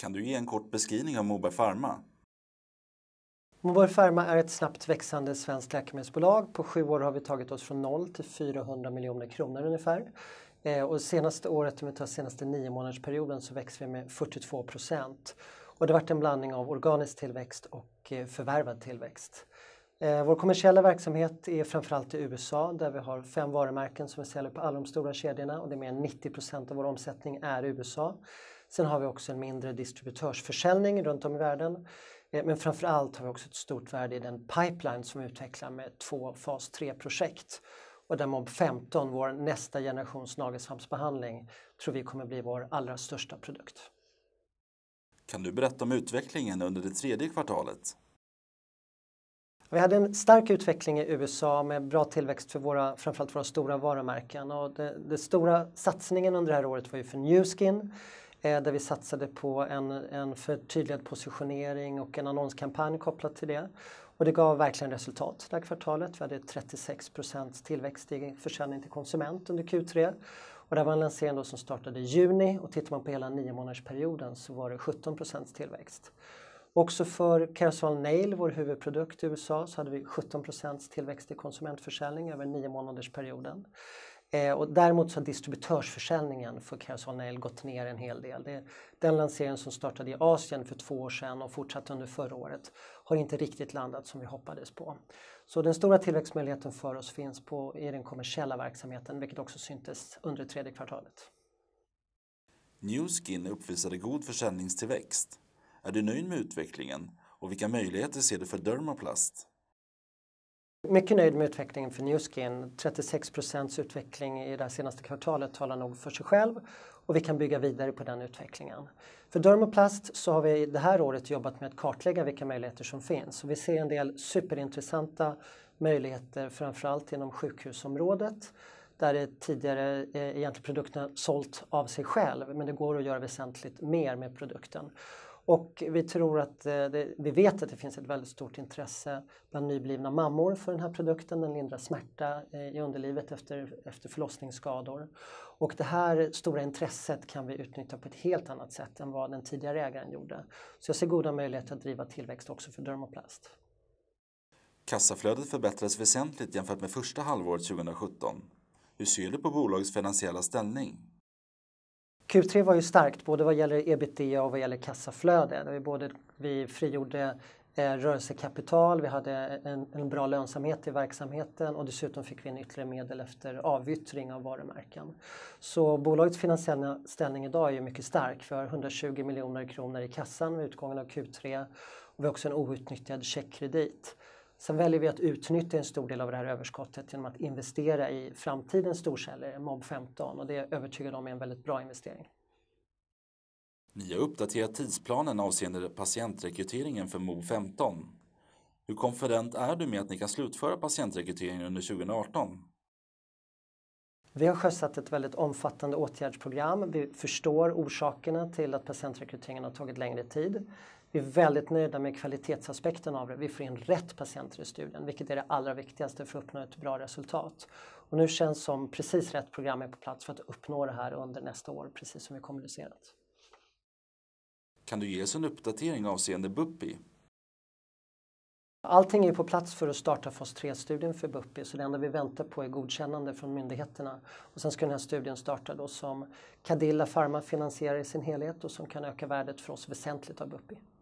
Kan du ge en kort beskrivning av Moberg Pharma? Moberg Pharma är ett snabbt växande svenskt läkemedelsbolag. På 7 år har vi tagit oss från 0 till 400 miljoner kronor ungefär. Och senaste året, om vi tar senaste 9 månadersperioden, så växer vi med 42%. Och det har varit en blandning av organisk tillväxt och förvärvad tillväxt. Vår kommersiella verksamhet är framförallt i USA där vi har 5 varumärken som vi säljer på alla de stora kedjorna och det är mer än 90% av vår omsättning är i USA. Sen har vi också en mindre distributörsförsäljning runt om i världen. Men framförallt har vi också ett stort värde i den pipeline som vi utvecklar med 2 fas 3-projekt. Och där MOB-15, vår nästa generations nagelsvampsbehandling, tror vi kommer bli vår allra största produkt. Kan du berätta om utvecklingen under det 3:e kvartalet? Vi hade en stark utveckling i USA med bra tillväxt för framförallt våra stora varumärken. Och det stora satsningen under det här året var ju för Nu Skin. Där vi satsade på en förtydligad positionering och en annonskampanj kopplat till det. Och det gav verkligen resultat det här kvartalet. Vi hade 36% tillväxt i försäljning till konsument under Q3. Och det var en lansering då som startade i juni och tittar man på hela 9 månadersperioden så var det 17% tillväxt. Också för Kerazol Nail, vår huvudprodukt i USA, så hade vi 17% tillväxt i konsumentförsäljning över 9 månadersperioden. Och däremot så har distributörsförsäljningen för Kerazol Nail gått ner en hel del. Den lanseringen som startade i Asien för 2 år sedan och fortsatte under förra året har inte riktigt landat som vi hoppades på. Så den stora tillväxtmöjligheten för oss finns i den kommersiella verksamheten, vilket också syntes under det 3:e kvartalet. Nu Skin uppvisade god försäljningstillväxt. Är du nöjd med utvecklingen och vilka möjligheter ser du för Dermoplast? Mycket nöjd med utvecklingen för Nu Skin. 36% utveckling i det här senaste kvartalet talar nog för sig själv och vi kan bygga vidare på den utvecklingen. För Dermoplast så har vi det här året jobbat med att kartlägga vilka möjligheter som finns. Och vi ser en del superintressanta möjligheter framförallt inom sjukhusområdet. Där det tidigare egentligen produkterna sålt av sig själv men det går att göra väsentligt mer med produkten. Och vi tror att vi vet att det finns ett väldigt stort intresse bland nyblivna mammor för den här produkten. Den lindrar smärta i underlivet efter förlossningsskador. Och det här stora intresset kan vi utnyttja på ett helt annat sätt än vad den tidigare ägaren gjorde. Så jag ser goda möjligheter att driva tillväxt också för Dermoplast. Kassaflödet förbättrades väsentligt jämfört med första halvåret 2017. Hur ser du på bolagets finansiella ställning? Q3 var ju starkt både vad gäller ebitda och vad gäller kassaflöde. Vi frigjorde rörelsekapital, vi hade en bra lönsamhet i verksamheten och dessutom fick vi en ytterligare medel efter avyttring av varumärken. Så bolagets finansiella ställning idag är ju mycket stark. Vi har 120 miljoner kronor i kassan vid utgången av Q3 och vi har också en outnyttjad checkkredit. Sen väljer vi att utnyttja en stor del av det här överskottet genom att investera i framtidens storsäljare, MOB-15, och det är övertygad om är en väldigt bra investering. Ni har uppdaterat tidsplanen avseende patientrekryteringen för MOB-15. Hur konfident är du med att ni kan slutföra patientrekryteringen under 2018? Vi har sjösatt ett väldigt omfattande åtgärdsprogram. Vi förstår orsakerna till att patientrekryteringen har tagit längre tid. Vi är väldigt nöjda med kvalitetsaspekten av det. Vi får in rätt patienter i studien, vilket är det allra viktigaste för att uppnå ett bra resultat. Och nu känns som precis rätt program är på plats för att uppnå det här under nästa år, precis som vi kommunicerat. Kan du ge oss en uppdatering avseende BUPI? Allting är på plats för att starta fas 3-studien för BUPI, så det enda vi väntar på är godkännande från myndigheterna. Och sen ska den här studien starta då som Cadilla Pharma finansierar i sin helhet och som kan öka värdet för oss väsentligt av BUPI.